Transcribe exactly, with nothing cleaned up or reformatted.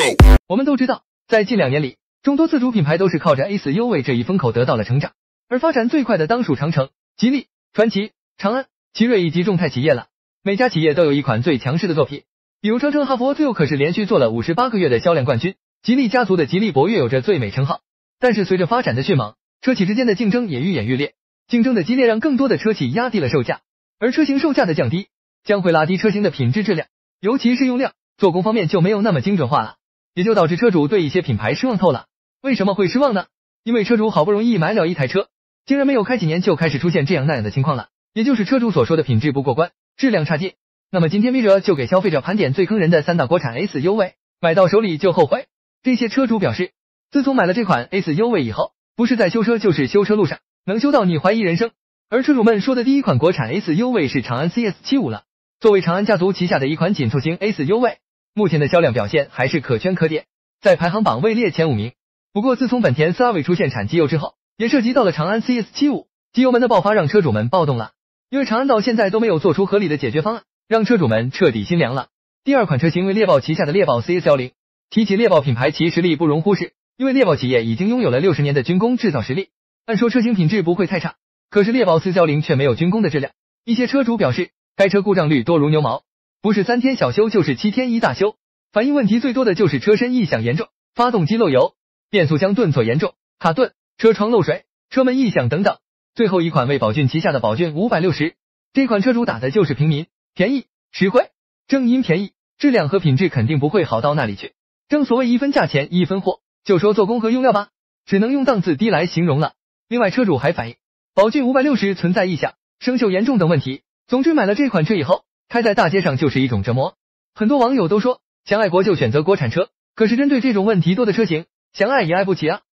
我们都知道，在近两年里，众多自主品牌都是靠着 A 四 优惠这一风口得到了成长，而发展最快的当属长城、吉利、传祺、长安、奇瑞以及众泰企业了。每家企业都有一款最强势的作品，比如长城哈弗最后可是连续做了五十八个月的销量冠军，吉利家族的吉利博越有着最美称号。但是随着发展的迅猛，车企之间的竞争也愈演愈烈，竞争的激烈让更多的车企压低了售价，而车型售价的降低将会拉低车型的品质质量，尤其是用料、做工方面就没有那么精准化了，也就导致车主对一些品牌失望透了。为什么会失望呢？因为车主好不容易买了一台车，竟然没有开几年就开始出现这样那样的情况了，也就是车主所说的品质不过关，质量差劲。那么今天 V 者就给消费者盘点最坑人的三大国产 A 四 优惠，买到手里就后悔。这些车主表示，自从买了这款 A 四 优惠以后，不是在修车就是修车路上，能修到你怀疑人生。而车主们说的第一款国产 A 四 优惠是长安 C S 七十五 了，作为长安家族旗下的一款紧凑型 A 四 优惠，目前的销量表现还是可圈可点，在排行榜位列前五名。不过自从本田 C R V 出现产机油之后，也涉及到了长安 C S 七十五， 机油门的爆发让车主们暴动了，因为长安到现在都没有做出合理的解决方案，让车主们彻底心凉了。第二款车型为猎豹旗下的猎豹 C S 十， 提起猎豹品牌其实力不容忽视，因为猎豹企业已经拥有了六十年的军工制造实力，按说车型品质不会太差，可是猎豹 C S 十 却没有军工的质量。一些车主表示，该车故障率多如牛毛，不是三天小修就是七天一大修，反映问题最多的就是车身异响严重、发动机漏油、变速箱顿挫严重、卡顿、车窗漏水、车门异响等等。最后一款为宝骏旗下的宝骏五百六十，这款车主打的就是平民、便宜、实惠。正因便宜，质量和品质肯定不会好到那里去。正所谓一分价钱一分货，就说做工和用料吧，只能用档次低来形容了。另外车主还反映，宝骏五百六十存在异响、生锈严重等问题。总之买了这款车以后，开在大街上就是一种折磨。很多网友都说，想爱国就选择国产车，可是针对这种问题多的车型，想爱也爱不起啊。